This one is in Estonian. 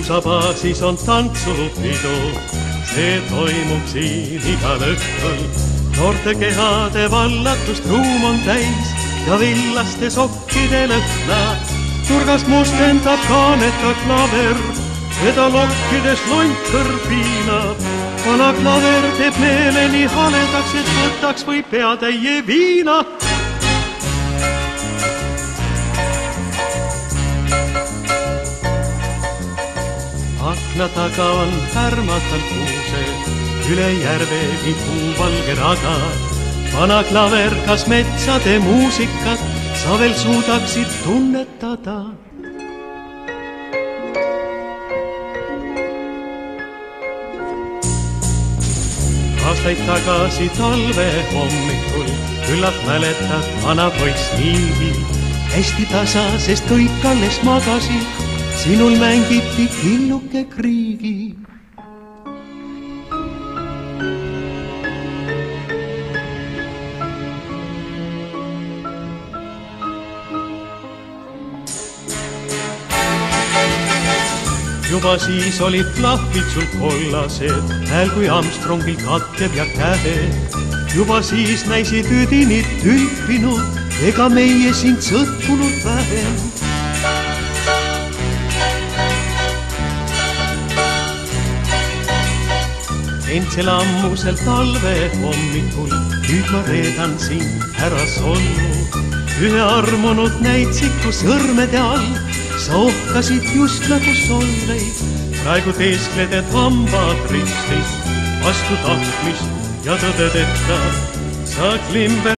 kruusabaasis on tantsupidu, see toimub siin igal õhtul. Noorte kehade vallatust ruum on täis ja villaste sokkide lõhna. Nurgas mustendab kaaneta klaver, keda lokkides lonkõr piinab. Vana klaver teeb meeleni haledaks, et võtaks või peatäie viina. Akna taga on härmatal kuuse, üle järve vihuu valge rada. Vana klaver, kas metsade muusikat sa veel suudaksid tunnetada? Aastaid tagasi talve hommikul küllalt mäletad vana poiss niivi. Hästi tasa, sest kõik alles magasid, sinul mängiti killuke kriigi. Juba siis olid plahvid sul kollased, hääl kui Armstrongil katkev ja kähe. Juba siis näisid üdinid tülpinud, ega meie sind sõtkunud vähem. Entsel ammusel talve hommikul, nüüd ma reedan sind ära sollu. Ühe armunud näitsiku sõrmede all sa ohkasid just nagu solveid. Praegu teeskled, et hambad ristis vastu tahtmist ja tõdedeta sa klimber